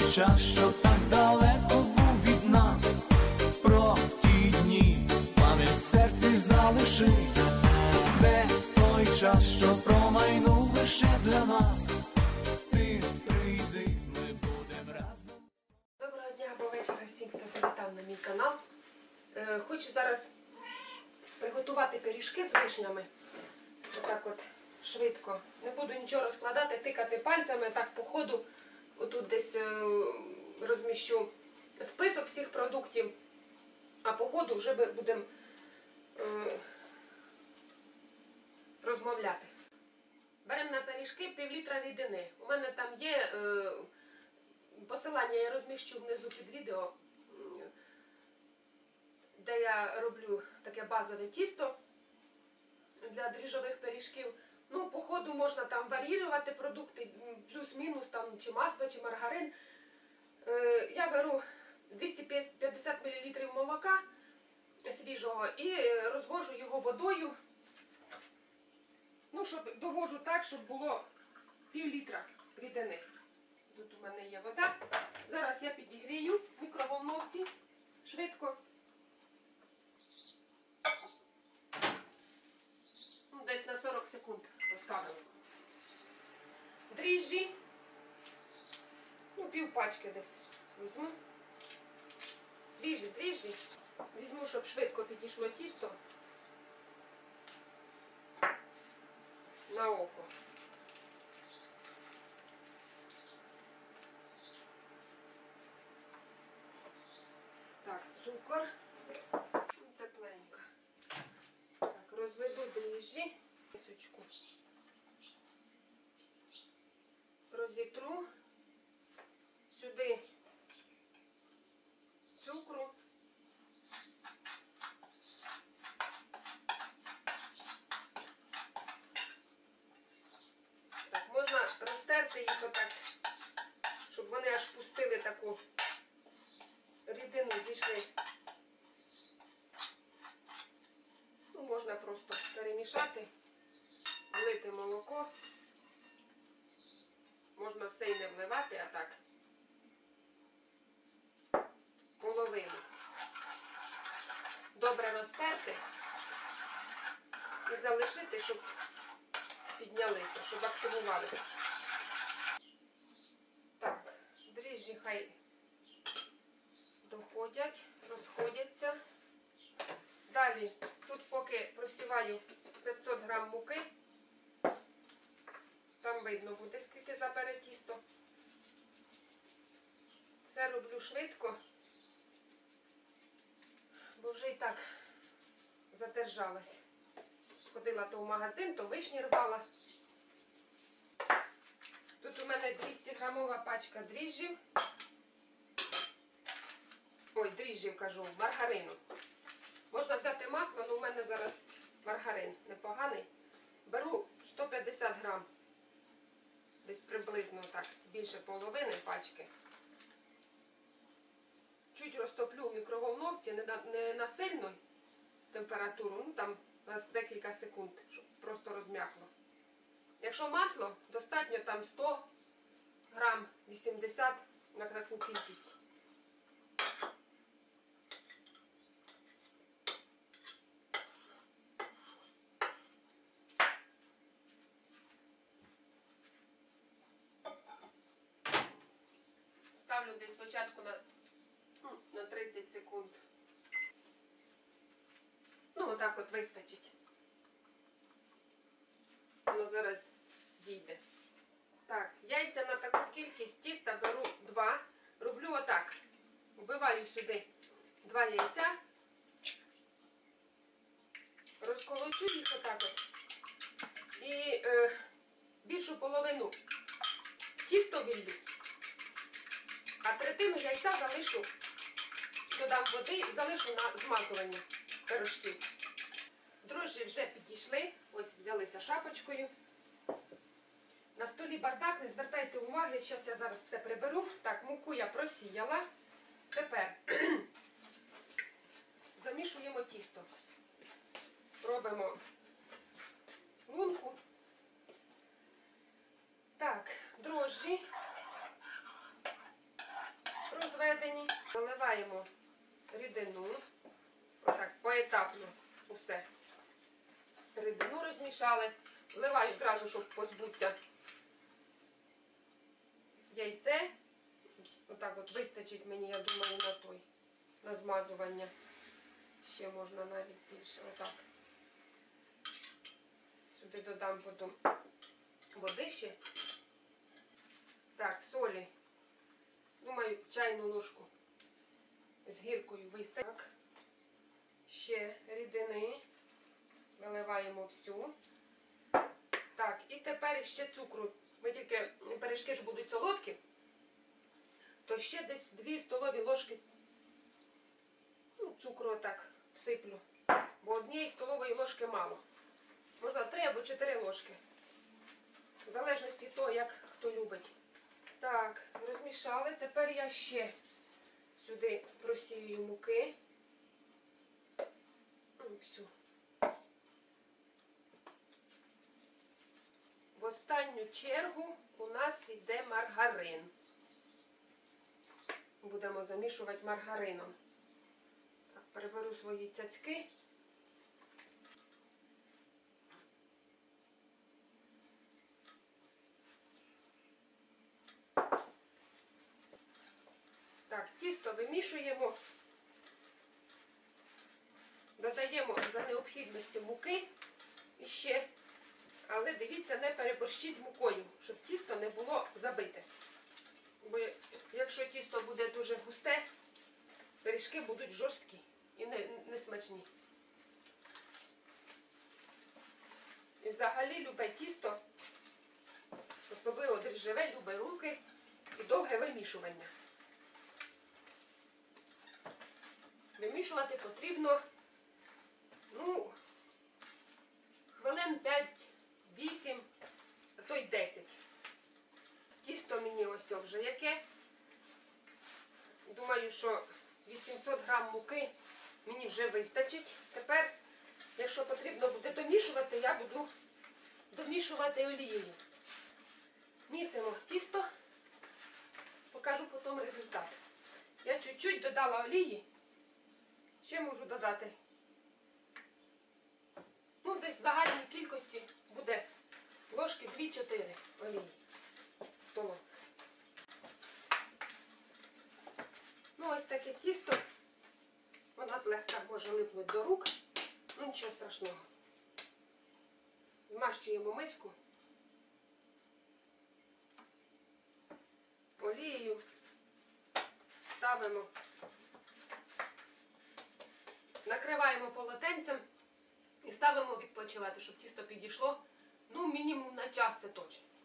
час, що так далеко був від нас, про ті дні пам'ять в серці залиши, де той час, що промайнув лише для нас. Ти прийди, ми будем разом. Доброго дня або вечора всім, хто завітав на мій канал. Хочу зараз приготувати пиріжки з вишнями. Отак от швидко. Не буду нічого розкладати, тикати пальцями, так по ходу. Отут десь розміщу список всіх продуктів, а по ходу вже будемо розмовляти. Беремо на пиріжки пів-літра рідини. У мене там є посилання, я розміщу внизу під відео, де я роблю таке базове тісто для дріжджових пиріжків. Ну, по ходу можна там варіювати продукти, плюс-мінус, там, чи масло, чи маргарин. Я беру 250 мл молока свіжого і розвожу його водою. Ну, довожу так, щоб було пів-літра рідини. Тут у мене є вода. Зараз я підігрію в мікроволновці швидко. Десь на 40 секунд поставимо. Дріжджі. Ну, пів пачки десь візьму. Свіжі дріжджі. Візьму, щоб швидко підійшло тісто. На око. Так, цукор. Тепленько. Так, розведу дріжджі. Мисочку. Розітру. Сюди цукру. Так, можна розтерти їх отак, щоб вони аж пустили таку рідину, зійшли. Ну, можна просто перемішати, влити молоко. Можна все і не вливати, а так. Половину. Добре розтерти і залишити, щоб піднялися, щоб активувалися. Так, дріжджі хай доходять, розходяться. Далі, тут поки просіваю 500 грам муки. Там видно буде, скільки забере тісто. Все роблю швидко, бо вже і так задержалась. Ходила то в магазин, то вишні рвала. Тут у мене 200 грамова пачка дріжджів. Ой, дріжджів кажу, маргарину. Можна взяти масло, але у мене зараз маргарин непоганий. Беру 150 грам. Десь приблизно так, більше половини пачки. Чуть розтоплю в мікроволновці, не на сильну температуру, ну там на декілька секунд, щоб просто розм'якло. Якщо масло, достатньо там 100 грам, 80 на таку кількість. Ставлю десь спочатку на 30 секунд. Ну, отак от вистачить. Воно зараз дійде. Так, яйця на таку кількість тіста беру 2. Роблю отак. Вбиваю сюди 2 яйця. Розколочу їх отак от. І більшу половину тісто віллю. А третину яйця залишу, додам води, залишу на змазування пирожків. Дрожжі вже підійшли, ось взялися шапочкою. На столі бардак, не звертайте уваги, зараз все приберу. Так, муку я просіяла. Тепер замішуємо тісто. Робимо лунку. Так, дрожжі. розведені. Заливаємо рідину. Отак, поетапно усе. Рідину розмішали. Вливаю зразу, щоб позбутися яйце. Отак от вистачить мені, я думаю, на змазування. Ще можна навіть більше. Отак. Сюди додам потім води ще. Так, солі. Думаю, чайну ложку з гіркою вистачить. Так. Ще рідини. Виливаємо всю. Так, і тепер ще цукру. Ми тільки пиріжки ж будуть солодкі, то ще десь 2 столові ложки цукру отак всиплю. Бо 1 столової ложки мало. Можна 3 або 4 ложки. В залежності від того, як хто любить. Так, розмішали. Тепер я ще сюди просію муки. Всю. В останню чергу у нас йде маргарин. Будемо замішувати маргарином. Так, переберу свої цяцьки. Так, тісто вимішуємо. Додаємо за необхідності муки іще. Але дивіться, не переборщіть з мукою, щоб тісто не було забите. Бо якщо тісто буде дуже густе, пиріжки будуть жорсткі і не смачні. І взагалі любе тісто, особливо дріжджеве, любе руки і довге вимішування. Вимішувати потрібно, хвилин 5-8, а то й 10. Тісто мені ось вже яке. Думаю, що 800 грам муки мені вже вистачить. Тепер, якщо потрібно буде домішувати, я буду домішувати олією. Місимо тісто, покажу потім результат. Я чуть-чуть додала олії. Ще можу додати. Десь в загальній кількості буде ложки 2-4 олії. Столових. Ось таке тісто. Вона злегка може липнути до рук. Нічого страшного. Змащуємо миску олією. Ставимо. Накриваємо полотенцем і ставимо відпочивати, щоб тісто підійшло. Мінімум на час, це точно.